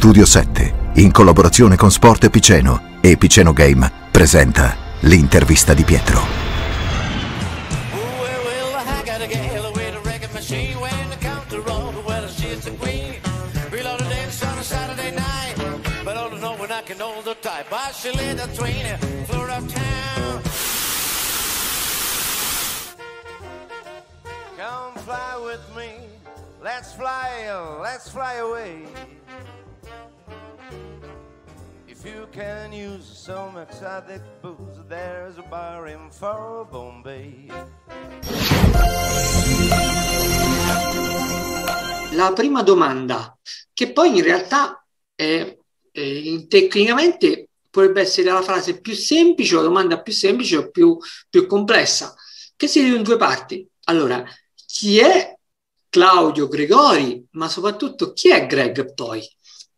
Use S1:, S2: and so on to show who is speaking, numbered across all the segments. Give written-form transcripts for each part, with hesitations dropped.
S1: Studio 7, in collaborazione con Sport Piceno e Piceno Game, presenta l'intervista di Pietro.
S2: Come fly with me, let's fly away. If you can use some exotic booze, there's a bar in far Bombay.
S3: La prima domanda, che poi in realtà tecnicamente potrebbe essere la frase più semplice, o la domanda più semplice o più complessa, che si divide in due parti. Allora, chi è Claudio Gregori, ma soprattutto chi è Greg poi?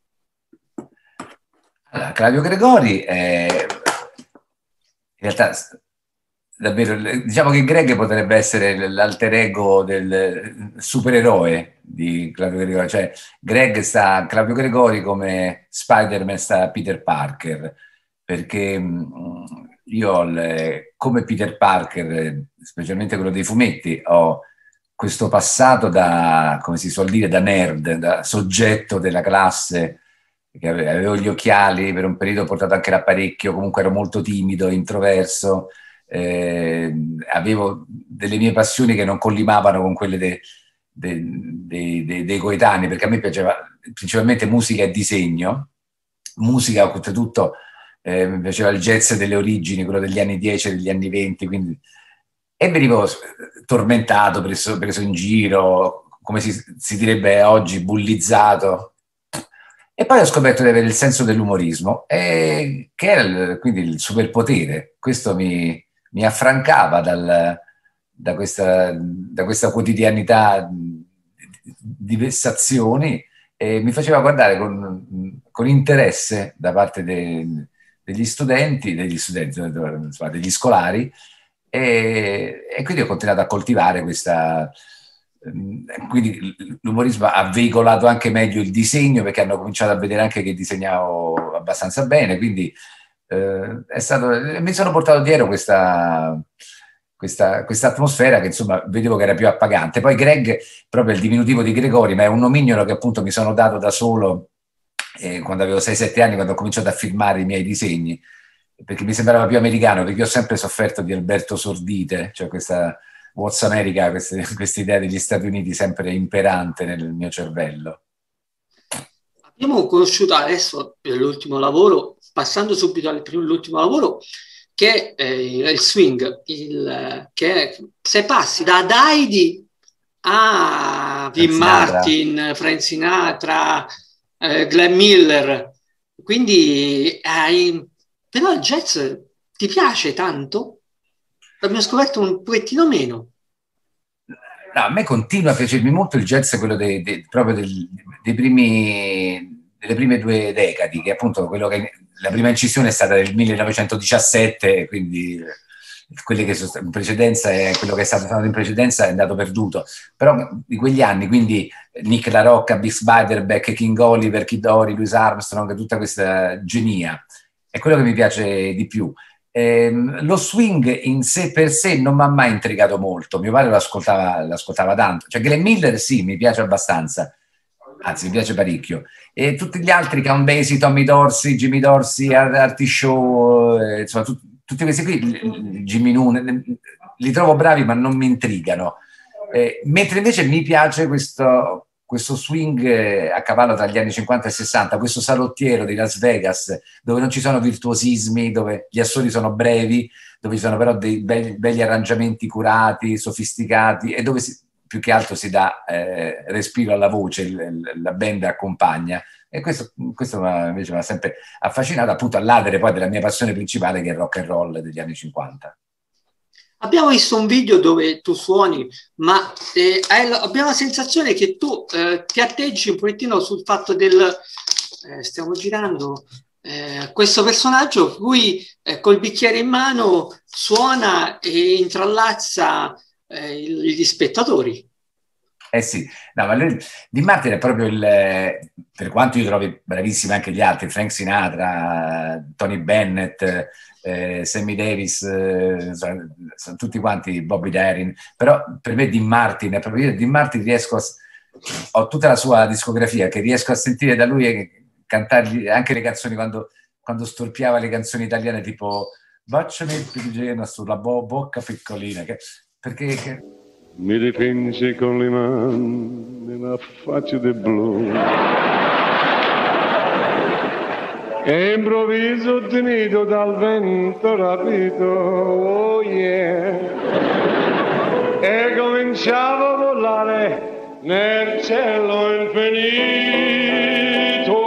S4: Allora, Claudio Gregori è in realtà davvero, diciamo che Greg potrebbe essere l'alter ego del supereroe di Claudio Gregori, cioè Greg sta a Claudio Gregori come Spider-Man sta a Peter Parker, perché io come Peter Parker, specialmente quello dei fumetti, ho questo passato da, come si suol dire, da nerd, da soggetto della classe, che avevo gli occhiali, per un periodo ho portato anche l'apparecchio, comunque ero molto timido, introverso, avevo delle mie passioni che non collimavano con quelle dei coetanei, perché a me piaceva principalmente musica e disegno, musica oltretutto, mi piaceva il jazz delle origini, quello degli anni 10 e degli anni 20, quindi, e venivo tormentato, preso in giro, come si direbbe oggi, bullizzato. E poi ho scoperto di avere il senso dell'umorismo, che era quindi il superpotere. Questo mi affrancava da questa quotidianità di vessazioni e mi faceva guardare con interesse da parte degli scolari, e quindi ho continuato a coltivare questa. Quindi l'umorismo ha veicolato anche meglio il disegno, perché hanno cominciato a vedere anche che disegnavo abbastanza bene, quindi mi sono portato dietro questa atmosfera che insomma vedevo che era più appagante. Poi Greg, proprio il diminutivo di Gregori, ma è un nomignolo che appunto mi sono dato da solo quando avevo 6-7 anni, quando ho cominciato a filmare i miei disegni, perché mi sembrava più americano, perché io ho sempre sofferto di Alberto Sordite, cioè questa What's America, questa idea degli Stati Uniti sempre imperante nel mio cervello.
S3: Abbiamo conosciuto adesso l'ultimo lavoro, passando subito all'ultimo lavoro, che è il swing, se passi da Daidi a Dean Martin, Frank Sinatra, Glenn Miller, quindi però il jazz ti piace tanto? L'abbiamo scoperto un pochettino meno.
S4: No, a me continua a piacermi molto il jazz, quello proprio delle prime 2 decadi, che appunto la prima incisione è stata del 1917, quindi quelle che sono in precedenza e quello che è stato in precedenza è andato perduto. Però di quegli anni, quindi Nick La Rocca, Bix Beiderbecke, King Oliver, Kid Ory, Louis Armstrong, tutta questa genia, è quello che mi piace di più. Lo swing in sé per sé non mi ha mai intrigato molto, mio padre l'ascoltava tanto, cioè Glenn Miller sì, mi piace abbastanza, anzi mi piace parecchio, e tutti gli altri, Count Basie, Tommy Dorsey, Jimmy Dorsey, Artie Shaw, insomma tutti questi qui, Jimmy Noone, li trovo bravi ma non mi intrigano, mentre invece mi piace questo swing a cavallo tra gli anni 50 e 60, questo salottiero di Las Vegas, dove non ci sono virtuosismi, dove gli assoli sono brevi, dove ci sono però dei belli arrangiamenti curati, sofisticati, e dove più che altro si dà respiro alla voce, la band accompagna. E questo invece mi ha sempre affascinato, appunto all'adere poi della mia passione principale, che è il rock and roll degli anni 50.
S3: Abbiamo visto un video dove tu suoni, ma abbiamo la sensazione che tu ti atteggi un pochettino sul fatto stiamo girando, questo personaggio cui col bicchiere in mano suona e intrallazza gli spettatori.
S4: Eh sì, no, ma lui, Dean Martin è proprio per quanto io trovi bravissimi anche gli altri, Frank Sinatra, Tony Bennett, Sammy Davis, sono tutti quanti, Bobby Darin, però per me Dean Martin è proprio, io Dean Martin ho tutta la sua discografia che riesco a sentire da lui e cantargli anche le canzoni quando storpiava le canzoni italiane tipo Baciami il pigieno sulla bocca piccolina, perché
S5: mi dipingi con le mani una faccia di blu e improvviso tenuto dal vento rapito, oh yeah, e cominciavo a volare nel cielo infinito.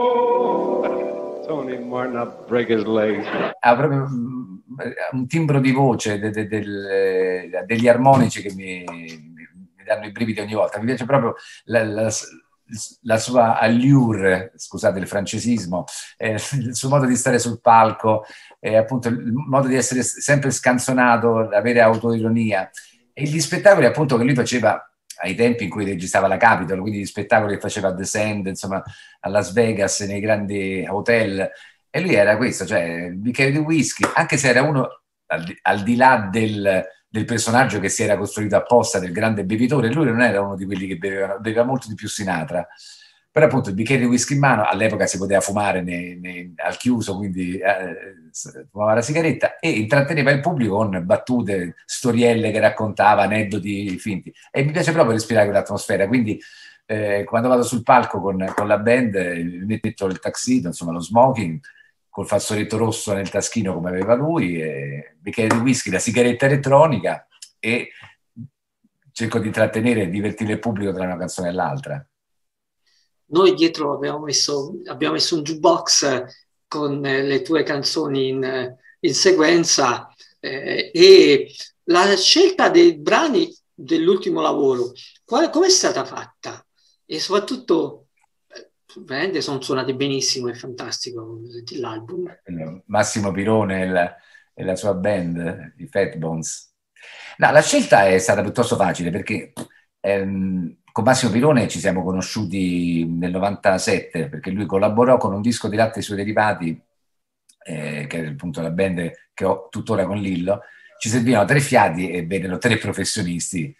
S5: Tony Martin, I'll break his legs.
S4: Ha proprio un timbro di voce degli armonici che mi danno i brividi ogni volta. Mi piace proprio la sua allure, scusate il francesismo, il suo modo di stare sul palco, appunto il modo di essere sempre scanzonato, avere autoironia, e gli spettacoli appunto che lui faceva ai tempi in cui registrava la Capitol, quindi gli spettacoli che faceva a The Sand, insomma a Las Vegas, nei grandi hotel. E lui era questo, cioè il bicchiere di whisky, anche se era uno al di là del personaggio che si era costruito apposta, del grande bevitore, lui non era uno di quelli che beveva molto di più Sinatra, però appunto il bicchiere di whisky in mano, all'epoca si poteva fumare al chiuso, quindi fumava la sigaretta e intratteneva il pubblico con battute, storielle che raccontava, aneddoti finti, e mi piace proprio respirare quell'atmosfera, quindi quando vado sul palco con la band mi metto il tuxedo, insomma lo smoking, col fazzoletto rosso nel taschino come aveva lui, bicchiere di whisky, la sigaretta elettronica, e cerco di intrattenere e divertire il pubblico tra una canzone e l'altra.
S3: Noi dietro abbiamo messo un jukebox con le tue canzoni in sequenza, e la scelta dei brani dell'ultimo lavoro, come è stata fatta? E soprattutto veramente sono suonati benissimo, è fantastico l'album.
S4: Massimo Pirone e la sua band, i Fat Bones. No, la scelta è stata piuttosto facile perché con Massimo Pirone ci siamo conosciuti nel 97, perché lui collaborò con un disco di Latte e suoi derivati, che è appunto la band che ho tuttora con Lillo. Ci servivano 3 fiati e vennero 3 professionisti,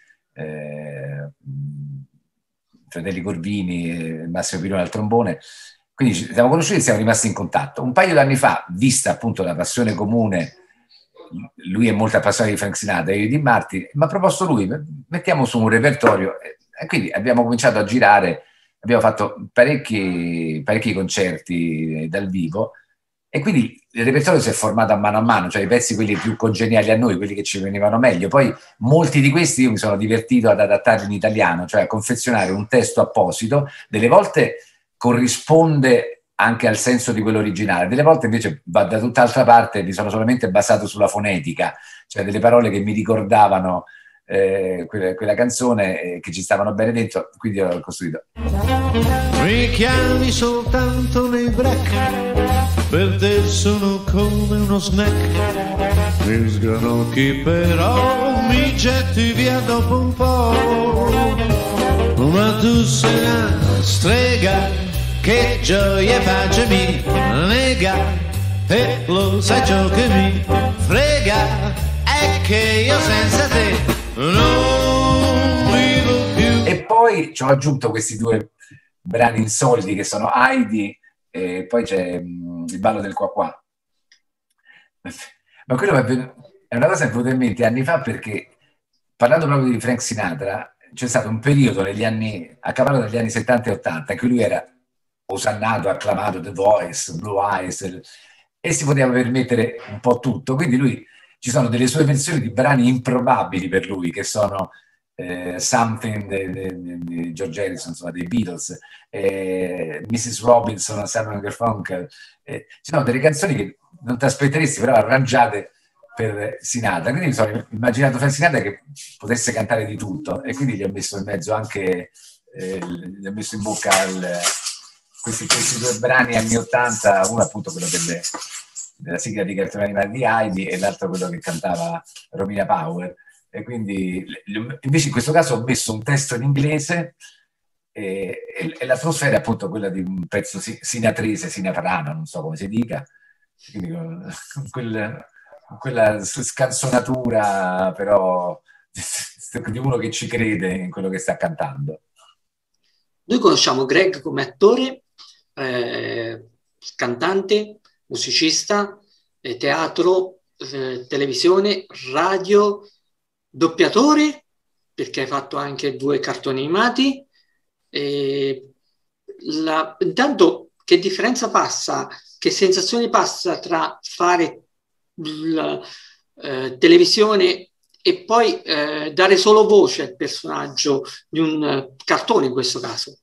S4: fratelli Corvini, Massimo Pirone al trombone, quindi ci siamo conosciuti e siamo rimasti in contatto. Un paio d'anni fa, vista appunto la passione comune, lui è molto appassionato di Frank Sinatra e io di Martin, mi ha proposto lui, mettiamo su un repertorio, e quindi abbiamo cominciato a girare, abbiamo fatto parecchi concerti dal vivo, e quindi il repertorio si è formato a mano, cioè i pezzi quelli più congeniali a noi, quelli che ci venivano meglio. Poi molti di questi io mi sono divertito ad adattarli in italiano, cioè a confezionare un testo apposito, delle volte corrisponde anche al senso di quello originale, delle volte invece va da tutt'altra parte, mi sono solamente basato sulla fonetica, cioè delle parole che mi ricordavano quella canzone, che ci stavano bene dentro, quindi ho costruito.
S6: Richiami soltanto nei break, per te sono come uno snack, mi sgranocchi però mi getti via dopo un po', ma tu sei una strega che gioia e pace mi nega, e lo sai ciò che mi frega è che io senza te non vivo più.
S4: E poi ci ho aggiunto questi 2 brani insoliti che sono Heidi e poi c'è il ballo del qua qua. Ma quello è una cosa che è venuta in mente anni fa, perché parlando proprio di Frank Sinatra c'è stato un periodo a cavallo degli anni 70 e 80 in cui lui era osannato, acclamato, The Voice, Blue Eyes, e si poteva permettere un po' tutto, quindi ci sono delle sue versioni di brani improbabili per lui, che sono Something di George Harrison, insomma, dei Beatles, Mrs. Robinson, Simon Garfunkel, ci sono delle canzoni che non ti aspetteresti, però arrangiate per Sinatra, quindi mi sono immaginato Frank Sinatra che potesse cantare di tutto, e quindi gli ho messo in mezzo anche gli ho messo in bocca questi 2 brani anni 80, uno appunto quello della sigla di Cartoni Animati di Heidi e l'altro quello che cantava Romina Power, E quindi invece in questo caso ho messo un testo in inglese e l'atmosfera è appunto quella di un pezzo sinatrese, sinatrano, non so come si dica, quindi con quella scanzonatura però di uno che ci crede in quello che sta cantando.
S3: Noi conosciamo Greg come attore, cantante, musicista, teatro, televisione, radio, doppiatore, perché hai fatto anche 2 cartoni animati. Intanto, che differenza passa, che sensazione passa tra fare televisione e poi dare solo voce al personaggio di un cartone in questo caso?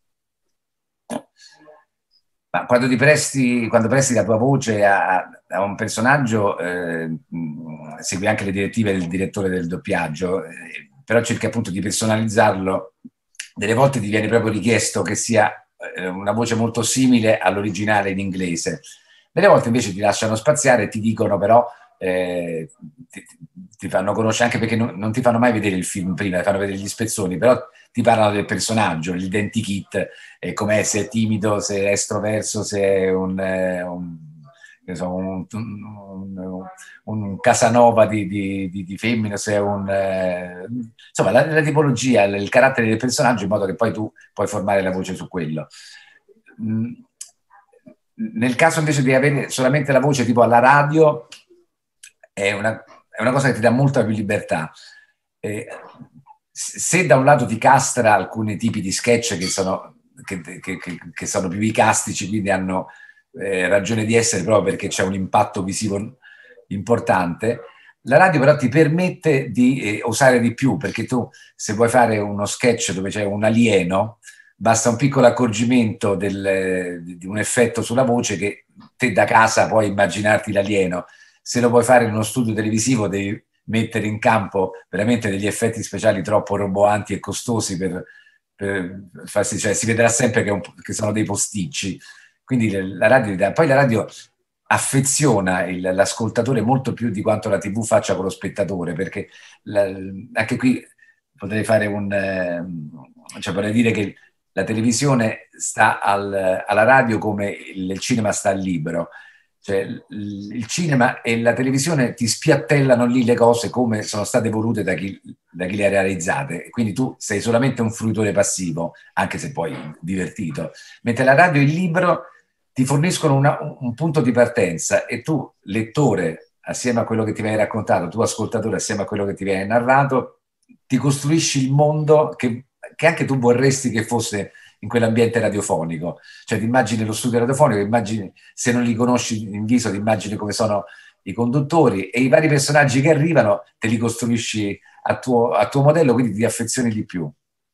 S4: Ma quando presti la tua voce a un personaggio, segui anche le direttive del direttore del doppiaggio, però cerchi appunto di personalizzarlo. Delle volte ti viene proprio richiesto che sia una voce molto simile all'originale in inglese. Delle volte invece ti lasciano spaziare e ti dicono però, ti fanno conoscere, anche perché non ti fanno mai vedere il film prima, ti fanno vedere gli spezzoni, però ti parlano del personaggio, l'identikit, com'è, se è timido, se è estroverso, se è un Casanova di femmina, se è insomma la tipologia, il carattere del personaggio, in modo che poi tu puoi formare la voce su quello. Nel caso invece di avere solamente la voce tipo alla radio, è una cosa che ti dà molta più libertà. Se da un lato ti castra alcuni tipi di sketch che sono più icastici, quindi hanno ragione di essere proprio perché c'è un impatto visivo importante, la radio però ti permette di osare di più, perché tu, se vuoi fare uno sketch dove c'è un alieno, basta un piccolo accorgimento di un effetto sulla voce che te da casa puoi immaginarti l'alieno. Se lo vuoi fare in uno studio televisivo devi mettere in campo veramente degli effetti speciali troppo roboanti e costosi per farsi, cioè si vedrà sempre che sono dei posticci. Quindi la radio affeziona l'ascoltatore molto più di quanto la TV faccia con lo spettatore, perché anche qui potrei fare vorrei dire che la televisione sta alla radio come il cinema sta al libro. Cioè, il cinema e la televisione ti spiattellano lì le cose come sono state volute da chi le ha realizzate, quindi tu sei solamente un fruitore passivo, anche se poi divertito, mentre la radio e il libro ti forniscono un punto di partenza e tu, lettore, assieme a quello che ti viene raccontato, tu ascoltatore, assieme a quello che ti viene narrato, ti costruisci il mondo che anche tu vorresti che fosse in quell'ambiente radiofonico. Cioè ti immagini lo studio radiofonico, immagini, se non li conosci in viso, ti immagini come sono i conduttori e i vari personaggi che arrivano, te li costruisci a tuo modello, quindi ti affezioni di più.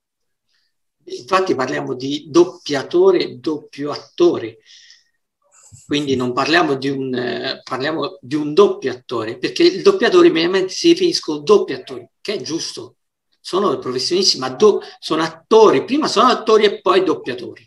S3: Infatti parliamo di doppiatore e doppio attore, quindi non parliamo parliamo di un doppio attore, perché il doppiatore mediamente si definiscono doppi attori, che è giusto. Sono professionisti, ma sono attori, prima sono attori e poi doppiatori.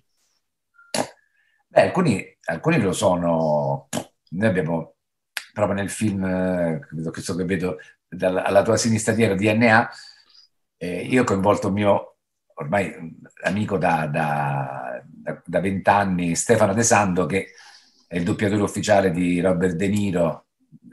S4: Beh, alcuni lo sono. Noi abbiamo proprio nel film, questo che vedo alla tua sinistra dietro, DNA, io ho coinvolto il mio ormai amico da 20 anni, Stefano De Sando, che è il doppiatore ufficiale di Robert De Niro,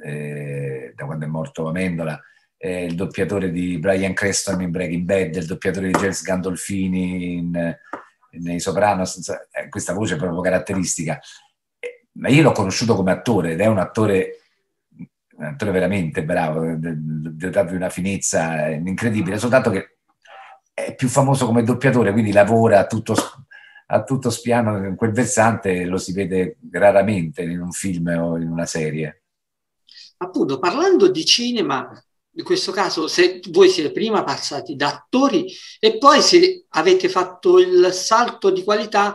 S4: da quando è morto Amendola, il doppiatore di Bryan Cranston in Breaking Bad, il doppiatore di James Gandolfini nei Sopranos. Questa voce è proprio caratteristica. Ma io l'ho conosciuto come attore ed è un attore veramente bravo, dotato di una finezza incredibile, soltanto che è più famoso come doppiatore, quindi lavora a tutto spiano in quel versante, lo si vede raramente in un film o in una serie.
S3: Appunto, parlando di cinema, in questo caso, se voi siete prima passati da attori e poi se avete fatto il salto di qualità,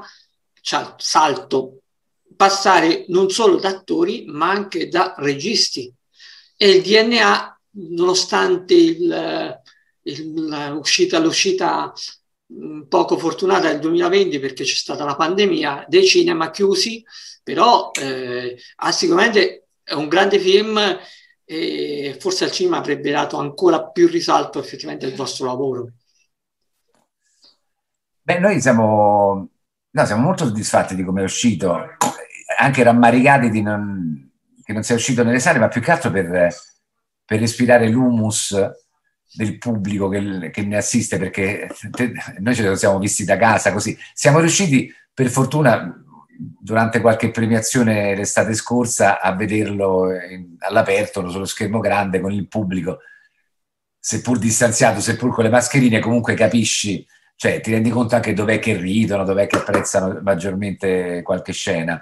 S3: passare non solo da attori ma anche da registi, e il DNA, nonostante l'uscita poco fortunata del 2020 perché c'è stata la pandemia, dei cinema chiusi, però sicuramente è un grande film e forse al cinema avrebbe dato ancora più risalto effettivamente al vostro lavoro.
S4: Beh, noi siamo, no, siamo molto soddisfatti di come è uscito, anche rammaricati che non sia uscito nelle sale, ma più che altro per respirare l'humus del pubblico che ne assiste, perché noi ce lo siamo visti da casa così. Siamo riusciti, per fortuna, durante qualche premiazione l'estate scorsa, a vederlo all'aperto, sullo schermo grande, con il pubblico, seppur distanziato, seppur con le mascherine, comunque capisci, cioè ti rendi conto anche dov'è che ridono, dov'è che apprezzano maggiormente qualche scena.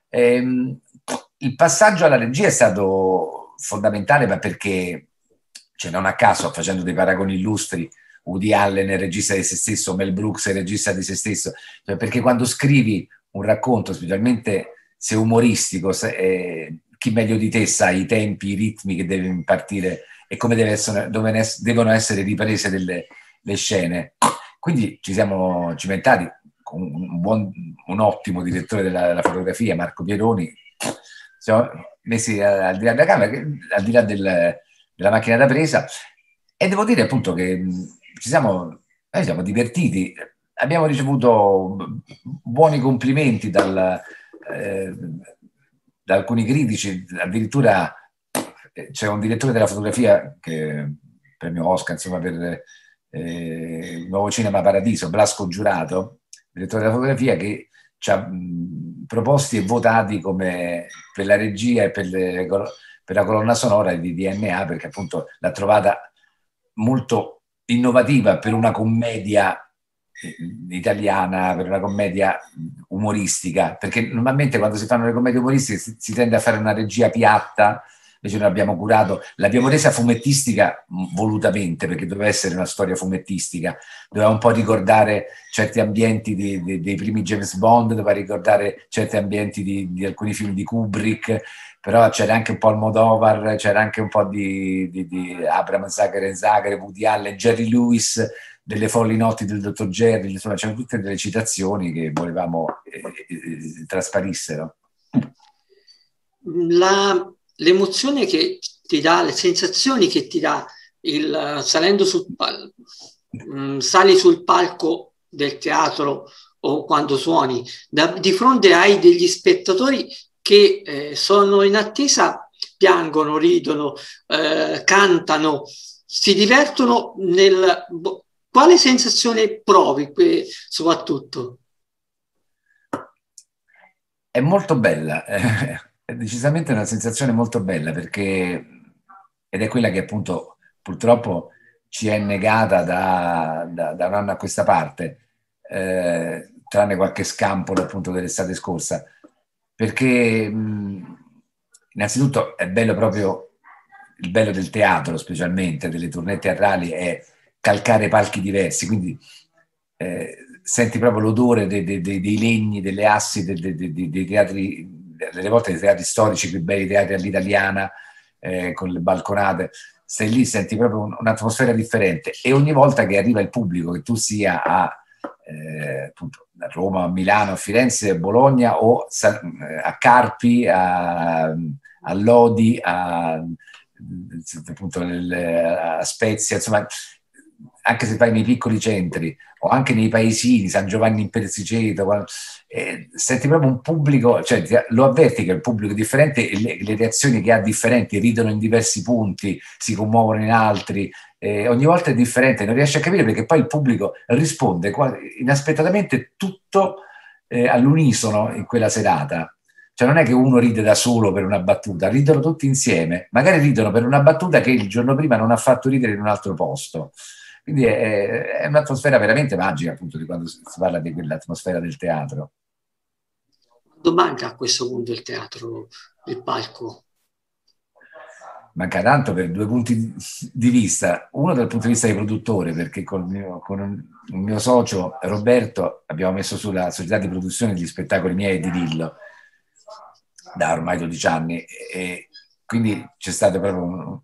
S4: Il passaggio alla regia è stato fondamentale, ma perché, cioè, non a caso, facendo dei paragoni illustri, Woody Allen è il regista di se stesso, Mel Brooks è il regista di se stesso, cioè, perché quando scrivi un racconto, specialmente se umoristico, chi meglio di te sa i tempi, i ritmi che deve impartire e come devono essere riprese le scene. Quindi ci siamo cimentati con un ottimo direttore della fotografia, Marco Pieroni. Siamo messi al di là della camera, al di là della macchina da presa, e devo dire appunto che noi siamo divertiti. Abbiamo ricevuto buoni complimenti da alcuni critici, addirittura c'è un direttore della fotografia, che premio Oscar, insomma, per il nuovo Cinema Paradiso, Blasco Giurato, direttore della fotografia, che ci ha proposti e votati come per la regia e per la colonna sonora di DNA, perché appunto l'ha trovata molto innovativa per una commedia italiana, per una commedia umoristica, perché normalmente quando si fanno le commedie umoristiche si tende a fare una regia piatta. Invece noi l'abbiamo resa fumettistica volutamente, perché doveva essere una storia fumettistica, doveva un po' ricordare certi ambienti dei primi James Bond, doveva ricordare certi ambienti di alcuni film di Kubrick, però c'era anche un po' Almodovar, c'era anche un po' di Abraham Zagare, Woody Allen, Jerry Lewis, delle folli notti del dottor Jerry, insomma c'erano tutte delle citazioni che volevamo trasparissero.
S3: L'emozione che ti dà, le sensazioni che ti dà sali sul palco del teatro o quando suoni, di fronte hai degli spettatori che sono in attesa, piangono, ridono, cantano, si divertono. Quale sensazione provi soprattutto?
S4: È molto bella. È decisamente una sensazione molto bella, ed è quella che appunto purtroppo ci è negata da un anno a questa parte, tranne qualche scampolo appunto dell'estate scorsa, perché innanzitutto è bello proprio il bello del teatro, specialmente delle tournée teatrali, è calcare palchi diversi, quindi senti proprio l'odore dei legni, delle assi, dei teatri, delle volte dei teatri storici, quei bei teatri all'italiana, con le balconate. Stai lì, senti proprio un'atmosfera differente, e ogni volta che arriva il pubblico, che tu sia appunto a Roma, a Milano, a Firenze, a Bologna o a Carpi, a Lodi, appunto a Spezia, insomma, anche se vai nei piccoli centri o anche nei paesini, San Giovanni in Persiceto, senti proprio un pubblico, cioè lo avverti che è un pubblico differente, e le reazioni che ha differenti, ridono in diversi punti, si commuovono in altri, ogni volta è differente, non riesci a capire, perché poi il pubblico risponde inaspettatamente tutto all'unisono in quella serata. Cioè non è che uno ride da solo per una battuta, ridono tutti insieme, magari ridono per una battuta che il giorno prima non ha fatto ridere in un altro posto. Quindi è un'atmosfera veramente magica, appunto, di quando si parla di quell'atmosfera del teatro.
S3: Quando manca a questo punto il teatro, il palco?
S4: Manca tanto per due punti di vista. Uno dal punto di vista del produttore, perché con il mio socio Roberto abbiamo messo sulla società di produzione degli spettacoli miei di Lillo da ormai 12 anni, e quindi c'è stato proprio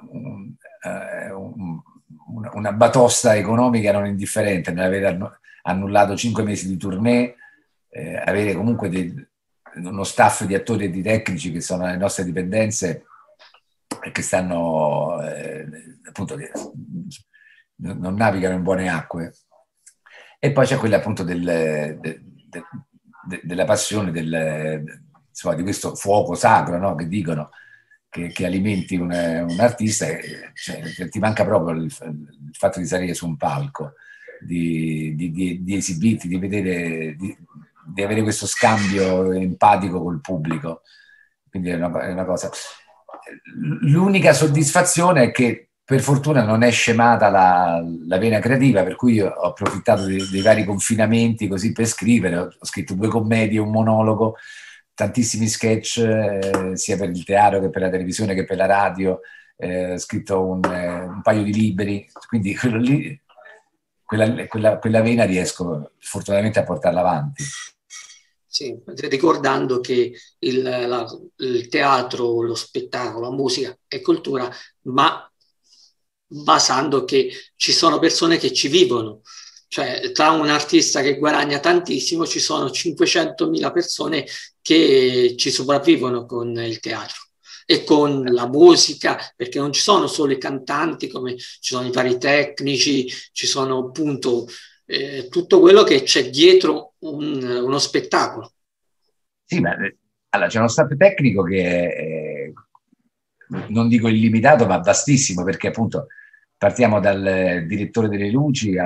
S4: una batosta economica non indifferente nell'aver annullato 5 mesi di tournée, avere comunque uno staff di attori e di tecnici che sono alle nostre dipendenze che stanno appunto non navigano in buone acque. E poi c'è quella appunto della passione insomma, di questo fuoco sacro, no? Che dicono che alimenti un artista, cioè, ti manca proprio il fatto di salire su un palco, di esibirti, di vedere, di avere questo scambio empatico col pubblico. Quindi è una cosa. L'unica soddisfazione è che per fortuna non è scemata la vena creativa, per cui io ho approfittato dei vari confinamenti così per scrivere. Ho scritto 2 commedie, un monologo, tantissimi sketch, sia per il teatro che per la televisione che per la radio. Ho scritto un paio di libri, quindi quello lì, quella vena riesco fortunatamente a portarla avanti.
S3: Sì, ricordando che il teatro, lo spettacolo, la musica è cultura, ma basando che ci sono persone che ci vivono, cioè tra un artista che guadagna tantissimo ci sono 500.000 persone che ci sopravvivono con il teatro e con la musica, perché non ci sono solo i cantanti, come ci sono i vari tecnici, ci sono appunto tutto quello che c'è dietro uno spettacolo.
S4: Sì, ma allora c'è uno staff tecnico che è, non dico illimitato, ma vastissimo, perché appunto partiamo dal direttore delle luci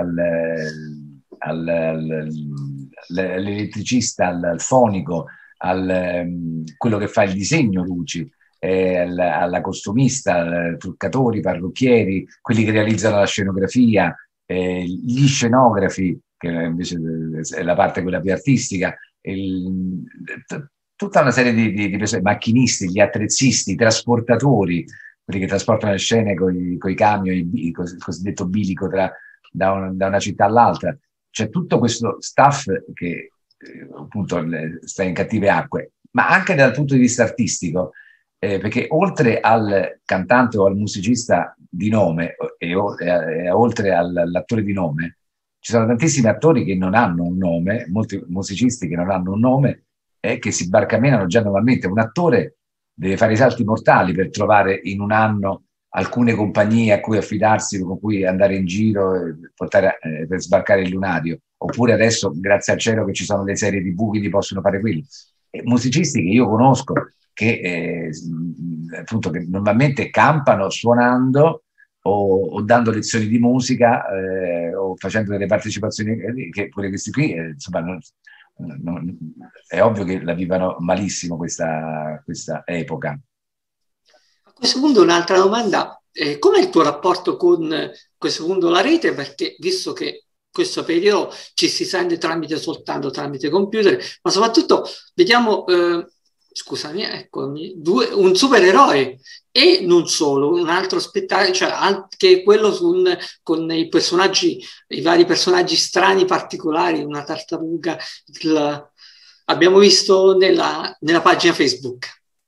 S4: all'elettricista, al fonico, quello che fa il disegno luci, alla costumista, truccatori, parrucchieri, quelli che realizzano la scenografia, gli scenografi, che invece è la parte quella più artistica, tutta una serie di persone, macchinisti, gli attrezzisti, i trasportatori, quelli che trasportano le scene con i camion, il cosiddetto bilico da una città all'altra. C'è tutto questo staff che appunto sta in cattive acque, ma anche dal punto di vista artistico, perché oltre al cantante o al musicista di nome e oltre all'attore di nome, ci sono tantissimi attori che non hanno un nome, molti musicisti che non hanno un nome e che si barcamenano già normalmente. Un attore deve fare i salti mortali per trovare in un anno alcune compagnie a cui affidarsi, con cui andare in giro per sbarcare il lunario. Oppure adesso, grazie al cielo, che ci sono le serie TV, quindi possono fare quelli. Musicisti che io conosco, che appunto che normalmente campano suonando o dando lezioni di musica o facendo delle partecipazioni, che pure questi qui, insomma, è ovvio che la vivano malissimo questa epoca.
S3: A questo punto un'altra domanda, com'è il tuo rapporto con questo punto la rete? Perché visto che questo periodo ci si sente soltanto tramite computer, ma soprattutto vediamo, scusami, eccomi, un supereroe e non solo, un altro spettacolo, cioè anche quello con i personaggi, i vari personaggi strani, particolari, una tartaruga, abbiamo visto nella pagina Facebook.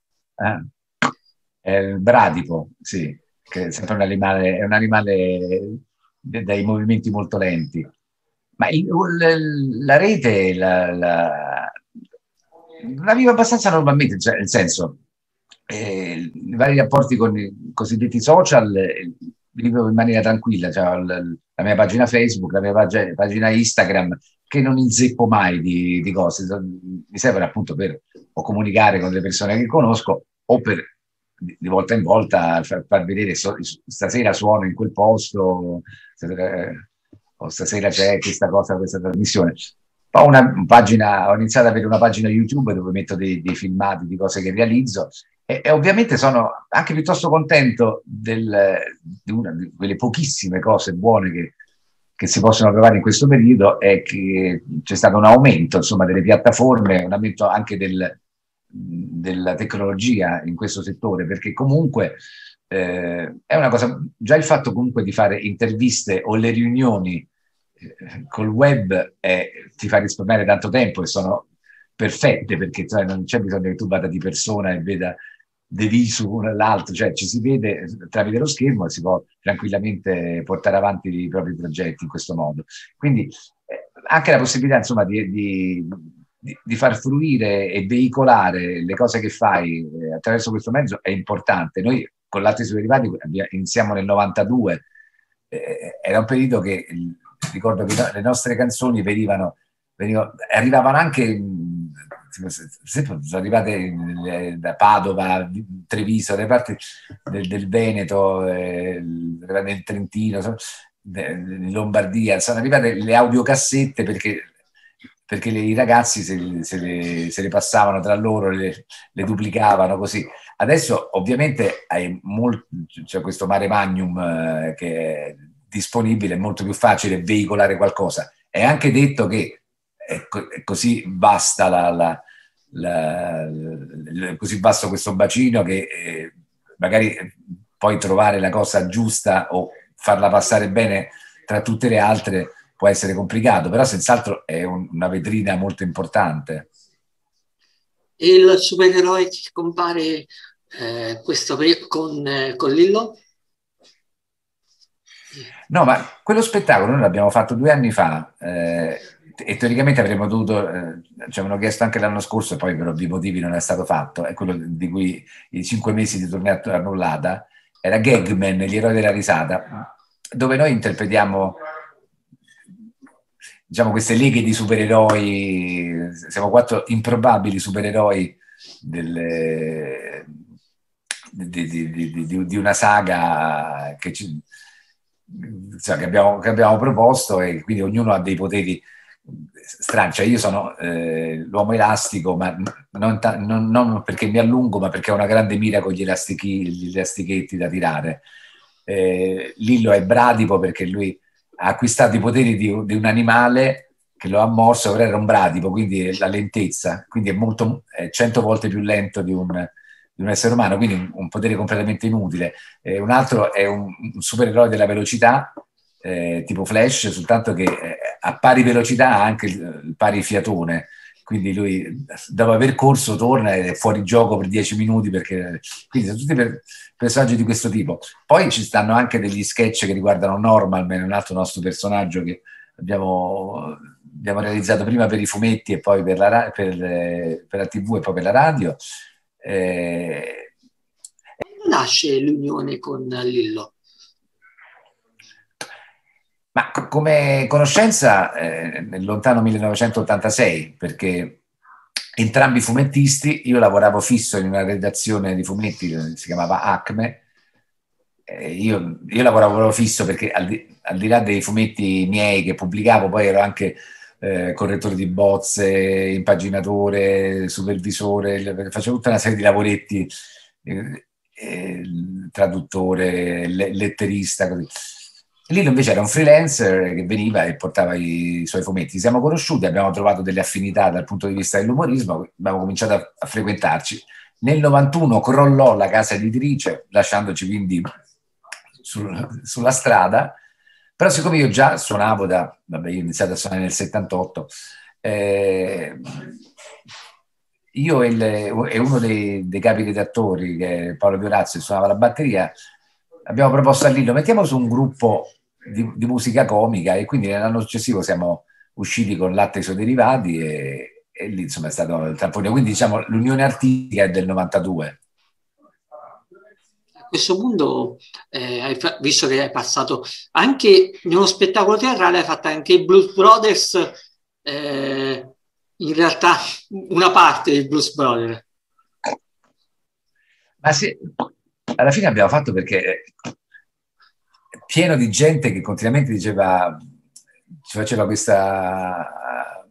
S4: Il bradipo, sì, che è sempre un animale dai movimenti molto lenti. Ma la rete la vivo abbastanza normalmente, cioè, nel senso, i vari rapporti con i cosiddetti social li vivo in maniera tranquilla. Cioè, la mia pagina Facebook, la mia pagina Instagram, che non inzeppo mai di cose, mi servono appunto per o comunicare con le persone che conosco o per di volta in volta far vedere stasera suono in quel posto, o stasera c'è questa cosa, questa trasmissione. Poi ho iniziato ad avere una pagina YouTube dove metto dei filmati di cose che realizzo e ovviamente sono anche piuttosto contento di quelle pochissime cose buone che si possono trovare in questo periodo, è che c'è stato un aumento, insomma, delle piattaforme, un aumento anche della tecnologia in questo settore, perché comunque è una cosa, già il fatto comunque di fare interviste o le riunioni col web ti fa risparmiare tanto tempo e sono perfette, perché cioè, non c'è bisogno che tu vada di persona e veda de visu l'altro, cioè ci si vede tramite lo schermo e si può tranquillamente portare avanti i propri progetti in questo modo. Quindi anche la possibilità, insomma, di far fruire e veicolare le cose che fai attraverso questo mezzo è importante. Noi con Latte sui derivati iniziamo nel 92, era un periodo che ricordo che le nostre canzoni arrivavano anche, sono arrivate da Padova, Treviso, dalle parti del Veneto, del Trentino, in Lombardia, sono arrivate le audiocassette perché i ragazzi se le passavano tra loro, le duplicavano così. Adesso ovviamente c'è questo mare magnum che è disponibile, è molto più facile veicolare qualcosa. È anche detto che così basta così vasto questo bacino che magari poi trovare la cosa giusta o farla passare bene tra tutte le altre può essere complicato, però senz'altro è una vetrina molto importante.
S3: Il supereroe che compare con Lillo?
S4: No, ma quello spettacolo noi l'abbiamo fatto 2 anni fa e teoricamente avremmo dovuto, ci avevano chiesto anche l'anno scorso, poi per ovvi motivi non è stato fatto, è quello di cui i 5 mesi di tournée annullata, era Gagman, gli eroi della risata, dove noi interpretiamo, diciamo, queste leghe di supereroi, siamo 4 improbabili supereroi di una saga che abbiamo proposto, e quindi ognuno ha dei poteri strani. Cioè io sono l'uomo elastico, ma non perché mi allungo, ma perché ho una grande mira con gli elastichetti da tirare. Lillo è bradipo perché lui ha acquistato i poteri di un animale che lo ha morso, però era un bradipo, quindi la lentezza, quindi è 100 volte più lento di un essere umano, quindi un potere completamente inutile. Un altro è un supereroe della velocità, tipo Flash, soltanto che a pari velocità ha anche il pari fiatone, quindi lui dopo aver corso torna ed è fuori gioco per 10 minuti, quindi sono tutti personaggi di questo tipo. Poi ci stanno anche degli sketch che riguardano Normalman, un altro nostro personaggio che abbiamo realizzato prima per i fumetti e poi per la TV e poi per la radio.
S3: Nasce l'unione con Lillo?
S4: Ma come conoscenza nel lontano 1986, perché entrambi fumettisti, io lavoravo fisso in una redazione di fumetti che si chiamava Acme, io lavoravo fisso perché al di là dei fumetti miei che pubblicavo, poi ero anche correttore di bozze, impaginatore, supervisore, facevo tutta una serie di lavoretti, traduttore, letterista, così. Lillo invece era un freelancer che veniva e portava i suoi fumetti. Siamo conosciuti, abbiamo trovato delle affinità dal punto di vista dell'umorismo, abbiamo cominciato a frequentarci. Nel 91 crollò la casa editrice, lasciandoci quindi sulla strada, però siccome io già suonavo io ho iniziato a suonare nel 78, io e uno dei capi redattori, che è Paolo Piorazzi, che suonava la batteria, abbiamo proposto a Lillo, mettiamo su un gruppo di musica comica, e quindi nell'anno successivo siamo usciti con Latte e i suoi derivati e lì insomma è stato il trampolino. Quindi diciamo l'unione artistica è del 92.
S3: A questo punto, visto che hai passato anche nello spettacolo teatrale, hai fatto anche i Blues Brothers, in realtà una parte dei Blues Brothers.
S4: Ma sì, alla fine abbiamo fatto perché pieno di gente che continuamente diceva, ci faceva questa,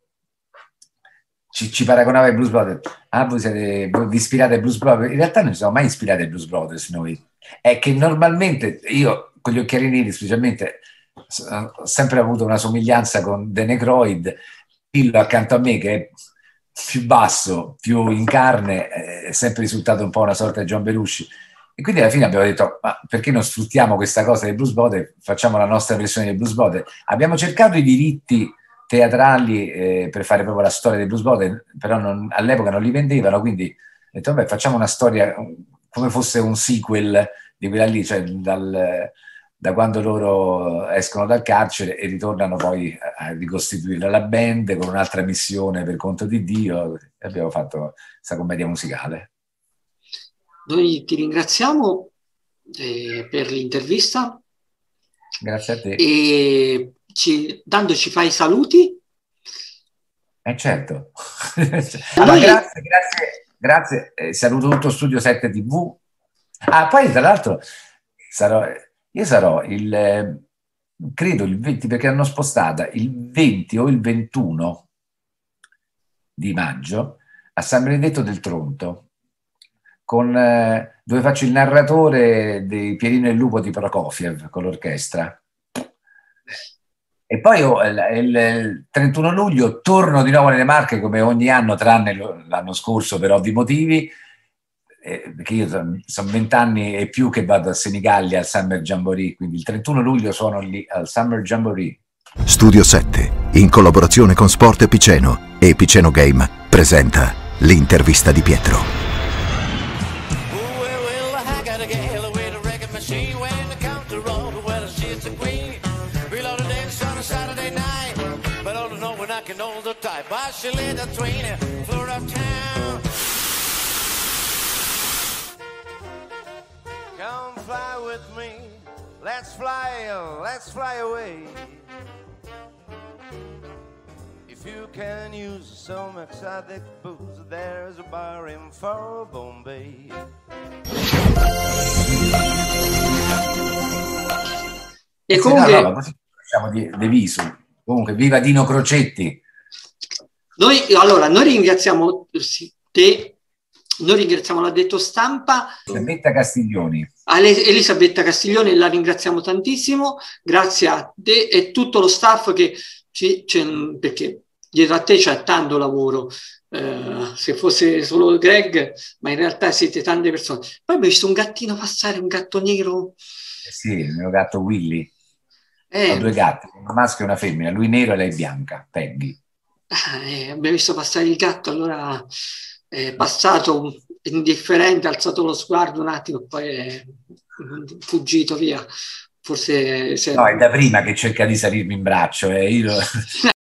S4: ci paragonava ai Blues Brothers. Ah, vi ispirate ai Blues Brothers? In realtà non ci siamo mai ispirati ai Blues Brothers noi. È che normalmente io con gli occhiali neri specialmente ho sempre avuto una somiglianza con Dan Aykroyd, Lillo accanto a me che è più basso, più in carne, è sempre risultato un po' una sorta di John Belushi. E quindi alla fine abbiamo detto, ma perché non sfruttiamo questa cosa dei Blues Brothers, facciamo la nostra versione dei Blues Brothers. Abbiamo cercato i diritti teatrali per fare proprio la storia dei Blues Brothers, però all'epoca non li vendevano, quindi ho detto, vabbè, facciamo una storia come fosse un sequel di quella lì, cioè da quando loro escono dal carcere e ritornano poi a ricostituire la band con un'altra missione per conto di Dio, e abbiamo fatto questa commedia musicale.
S3: Noi ti ringraziamo per l'intervista.
S4: Grazie a te.
S3: E dandoci fai i saluti.
S4: Certo. Allora, grazie. Saluto tutto Studio 7 TV. Poi tra l'altro io sarò credo il 20, perché hanno spostata il 20 o il 21 di maggio a San Benedetto del Tronto, dove faccio il narratore di Pierino e il Lupo di Prokofiev con l'orchestra. E poi il 31 luglio torno di nuovo nelle Marche come ogni anno, tranne l'anno scorso per ovvi motivi, perché io sono 20 anni e più che vado a Senigallia al Summer Jamboree, quindi il 31 luglio sono lì al Summer Jamboree.
S1: Studio 7, in collaborazione con Sport Piceno e Piceno Game, presenta l'intervista di Pietro.
S2: Come fly with me, let's fly away. If you can use some exotic booze, there's a bar in Farbone Bay.
S3: E comunque
S4: no, così facciamo di viso. Comunque, viva Dino Crocetti.
S3: Noi ringraziamo te, noi ringraziamo l'addetto stampa
S4: Elisabetta Castiglioni.
S3: Elisabetta Castiglioni, la ringraziamo tantissimo, grazie a te e tutto lo staff che perché dietro a te c'è tanto lavoro, se fosse solo Greg, ma in realtà siete tante persone. Poi ho visto un gattino passare, un gatto nero.
S4: Sì, il mio gatto Willy. Ho due gatti, un maschio e una femmina, lui nero e lei bianca, Peggy.
S3: Abbiamo visto passare il gatto, allora è passato indifferente, ha alzato lo sguardo un attimo, poi è fuggito via. Forse
S4: no, è da prima che cerca di salirmi in braccio, io